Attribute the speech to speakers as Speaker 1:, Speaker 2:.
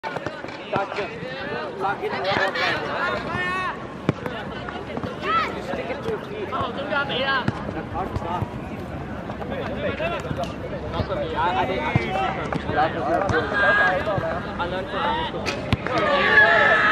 Speaker 1: Gotcha. Lock it in. You stick it to your feet. That's hard to stop. Not for me. I learned from